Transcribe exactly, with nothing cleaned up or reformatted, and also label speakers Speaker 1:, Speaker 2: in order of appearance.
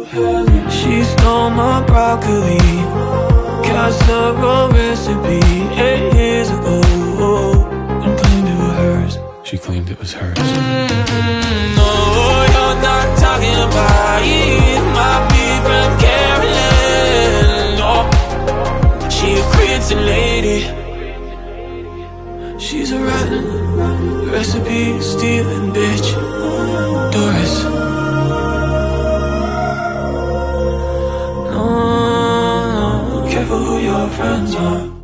Speaker 1: She stole my broccoli, casserole recipe eight years ago, and claimed it was hers. She claimed it was hers. Mm-hmm. No, you're not talking about it. Might be from Carolyn. No, she a crazy lady. She's a rotten recipe stealing bitch, Doris. No, no, careful who your friends are.